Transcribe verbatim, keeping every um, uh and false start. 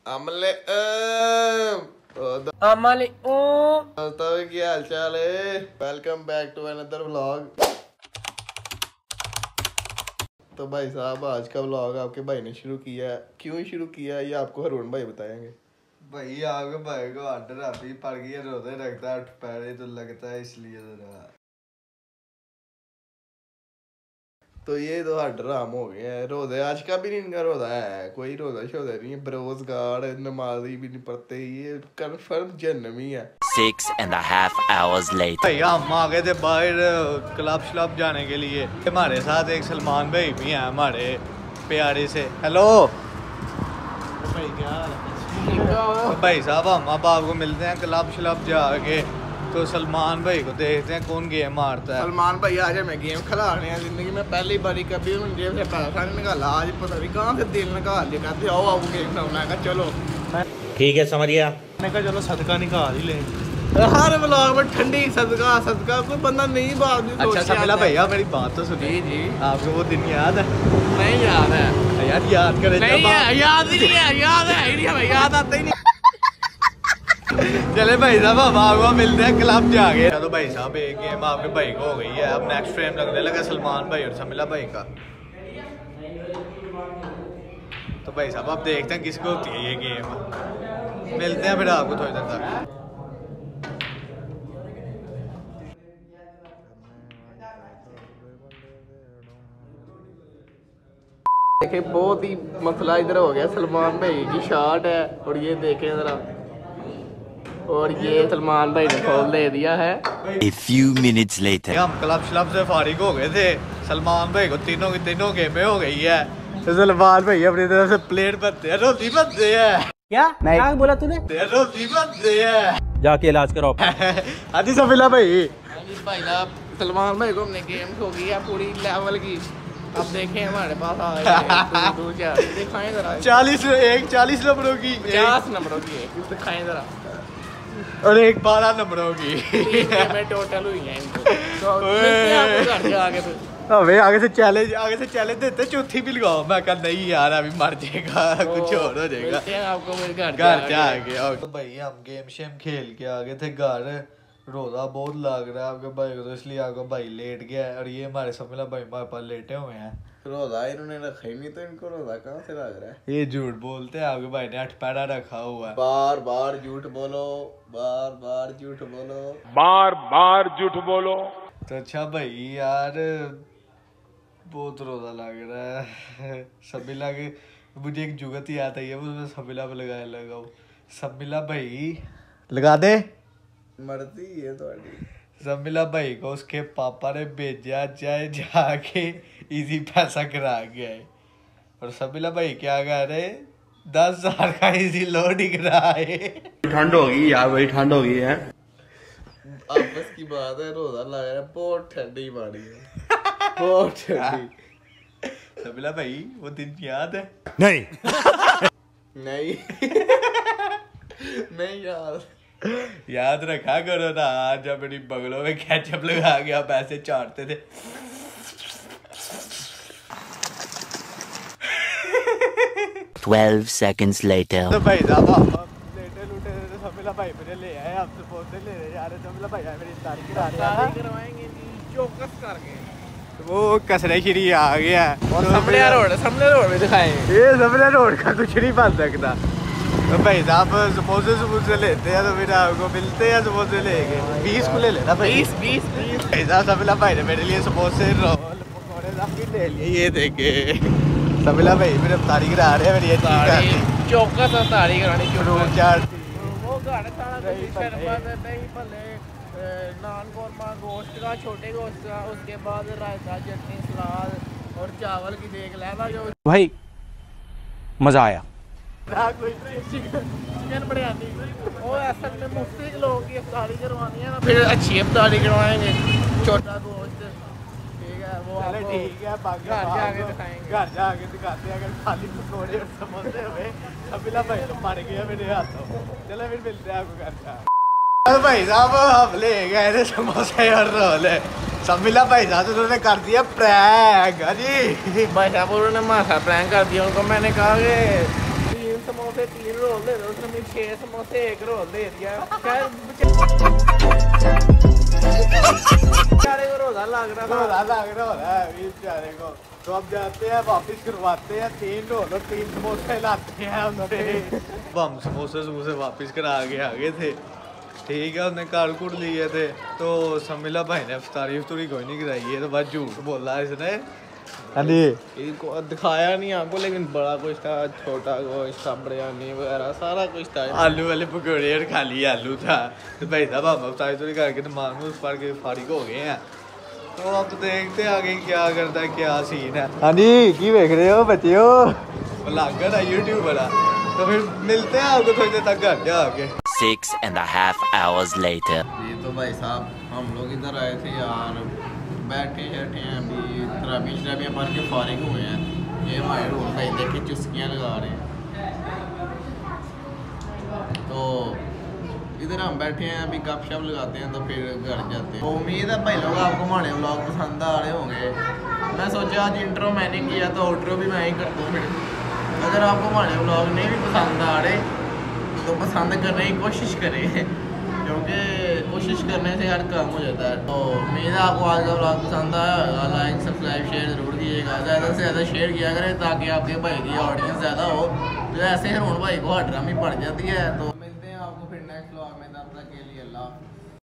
अमले अमले तो क्या हाल चाल है। Welcome back to another vlog. तो भाई साहब आज का व्लॉग आपके भाई ने शुरू किया है। क्यों शुरू किया है ये आपको हरून भाई बताएंगे। भाई आपके भाई को आर्डर अभी पड़ गया, रोते रखता है, पैरे तो लगता है इसलिए जरा। तो ये तो हड्राम हो गया है। रोजे आज का भी नहीं इनका रोजा है, कोई रोजा शोजा नहीं है। बेरोजगार नमाजी भी नहीं पढ़ते, ये कंफर्म जन्नमी है। Six and a half hours later. भैया हम आ गए थे बाहर क्लब श्लब जाने के लिए। हमारे साथ एक सलमान भाई भी हैं हमारे प्यारे से। हेलो भाई क्या हाल है? भाई साहब हम अब आपको मिलते हैं क्लब श्लब जाके। तो सलमान भाई को देखते हैं कौन गेम मारता है। सलमान भाई आज हमें गेम खिलाने हैं। जिंदगी में पहली बारी कभी उन्होंने जेब से पैसा नहीं निकाला, आज पता नहीं कहाँ से दिल निकाल लिया। कहते आओ आओ गेम खिलाना है। चलो ठीक है समझ गया। मैंने कहा चलो सदका निकाल ही ले। हर व्लॉग में ठंडी सदका सदका कोई बंदा नहीं बात नहीं। अच्छा समिला भैया मेरी बात तो सुनिए। जी जी आपको वो दिन याद है? नहीं याद है यार याद करें। नहीं है, याद ही नहीं है। याद है ही नहीं, हमें याद आता ही नहीं। चले भाई साहब हम आपको मिलते हैं क्लब जाके। तो भाई साहब एक गेम आपके भाई को हो गई है। अब नेक्स्ट फ्रेम लगने लगा सलमान भाई और समिला भाई का। तो भाई साहब आप देखते हैं किसको होती है ये गेम। मिलते हैं फिर आपको थोड़ी देर तक। देखे बहुत ही मसला इधर हो गया। सलमान भाई की शॉट है और ये देखें जरा, और ये सलमान भाई ने फॉल दे दिया है। A few minutes later. हम क्लब श्लब से फारिग हो गए थे। सलमान भाई को तीनों की तीनों गेमें हो गई है। तो सलमान भाई अपनी तरफ से प्लेट बनते हैं, रोटी बनते हैं। क्या क्या बोला तूने? रोटी बनते हैं। जाके इलाज कराओ। आदि समिला भाई भाई साहब सलमान भाई को हमने गेम हो गई है पूरी लेवल की। अब देखें हमारे पास आ दो चार दिखाएं जरा। चालीस एक चालीस नंबरों की, पचास नंबरों की है, दिखाएं जरा। और एक बारह नंबरों की मैं टोटल हुई है इनको। तो घर जाके हमें आगे से चैलेंज आगे से चैलेंज देते चौथी भी लगाओ। मैं कहा नहीं यार अभी मर जाएगा, कुछ और हो जाएगा। आपको मेरे घर घर जाके तो भाई हम गेम शेम खेल के आ गए थे घर। रोजा बहुत लग रहा है आपके भाई को, तो इसलिए आपका भाई लेट गया है। और ये हमारे समिला भाई हमारे पास लेटे हुए हैं। रोजा इन्होंने रखा ही नहीं, तो इनको रोजा कहाँ से लग रहा है? ये झूठ बोलते हैं, आपके भाई ने अठपैड़ा रखा हुआ है। बार बार झूठ बोलो, बार बार झूठ बोलो, बार बार झूठ बोलो। तो अच्छा भाई यार बहुत रोजा लग रहा है। समिला के मुझे एक जुगत ही आता है, वो समिला पे लगाया लगाओ। समिला भाई लगा दे। मर्जी है थोड़ी। समिला भाई को उसके पापा ने भेजा चाहे जाके इजी पैसा करा के आए। और समिला भाई क्या कह रहे, दस हजार का इजी लोड ही कराए। ठंड होगी यार, बड़ी ठंड हो गई है। आपस की बात है, रोजा लग रहा है, बहुत ठंडी मारी है, बहुत ठंडी। समिला भाई वो दिन याद है? नहीं नहीं नहीं यार याद रखा करो ना। जब मेरी बगलों में केचप लगा के आप ऐसे चाटते थे। Twelve seconds later. तो भाई साहब हम लेटे लूटे थे, समिला भाई मेरे ले आए। आपसे पौधे ले रहे जा रहे। समिला भाई मेरी तारीख करा रहे हैं, करवाएंगे जी चौकस करके। वो कसरे श्री आ गया। और समले रोड समले रोड में दिखाएंगे। ये समले रोड का कुछ नहीं बन सकता। तो भाई साहब समोसे समोसे लेते हैं तो फिर आपको मिलते हैं समोसे लेके। बीस को ले लेना भाई। बीस बीस बीस भाई साहब समिला भाई ने मेरे लिए समोसे रोल पकौड़े सब भी ले लिए। ये देखे समिला भाई मेरे तारीख करा रहे हैं। मेरी तारीख चौकस तारीख करानी। चौकस चार वो गाना सारा दही भल्ले, नान कौरमा, गोश्त का, छोटे गोश्त का, उसके बाद रायता, चटनी, सलाद और चावल की देख लेना। जो भाई मजा आया। चिकन बिरयानी वो असल में मुफ्ती के लोगों की इफ्तारी करवानी है ना, फिर अच्छी इफ्तारी करवाएंगे। छोटा गोश्त ठीक है, वो आपको ठीक है घर जाके दिखाएंगे। घर जाके दिखाते हैं। अगर खाली पकौड़े और समोसे हुए समिला भाई तो मर गया मेरे हाथों। चलो फिर मिलते हैं आपको घर जाके। भाई साहब हम ले गए थे समोसे और रोल। समिला भाई साहब उन्होंने कर दिया प्रैंक। जी भाई साहब उन्होंने माथा प्रैंक कर दिया। उनको मैंने कहा कि समोसे तीन रोल दे दो, उसने मुझे छह समोसे एक रोल दे दिया। शायद बेचारे को रोजा लग रहा था, रोजा लग रहा है बेचारे को। तो अब जाते हैं वापस करवाते हैं, तीन रोल और तीन समोसे लाते हैं उनसे। हम समोसे समोसे वापस करा के आगे थे, ठीक है। उसने कार कुट लिए थे तो समिला भाई ने अफ्तारी उफ्तारी कोई नहीं कराई है, तो बस झूठ बोला इसने। हाँ जी, इनको दिखाया नहीं आपको, लेकिन बड़ा कुछ था, छोटा गोश्त था, बिरयानी वगैरह सारा कुछ था। आलू वाले पकौड़े और खाली आलू था। तो भाई साहब हम अफ्तारी उफ्तारी करके नमाज में पढ़ के फारिग हो गए हैं। तो अब देखते हैं आगे क्या करता है, क्या सीन है। हाँ जी, की देख रहे हो बच्चियों? ब्लॉगर है, यूट्यूबर है। तो फिर मिलते हैं आपको थोड़ी देर तक घर जाके। Six and a half hours later. ये तो भाई साहब हम लोग इधर आए थे यार, बैठे बैठे हैं अभी, तराबी शराबियाँ पढ़ के फारिग हुए हैं। ये हमारे रोड भाई देखे चुस्कियाँ लगा रहे हैं। तो इधर हम बैठे हैं अभी, गप शप लगाते हैं तो फिर घर जाते हैं। तो उम्मीद है भाई लोग आपको हमारे व्लॉग पसंद आ रहे होंगे। मैं सोचा आज इंट्रो मैंने किया तो आउट्रो भी मैं ही कर दूँ। फिर अगर आपको हमारे व्लॉग नहीं भी पसंद आ रहे तो पसंद करने की कोशिश करें, क्योंकि कोशिश करने से हर काम हो जाता है। तो उम्मीद है आपको आज का व्लॉग पसंद आया होगा। लाइक सब्सक्राइब शेयर ज़रूर कीजिएगा, ज़्यादा से ज़्यादा शेयर किया करें ताकि आपके भाई की ऑडियंस ज़्यादा हो। तो ऐसे हरून भाई को हड्रामी पड़ जाती है। तो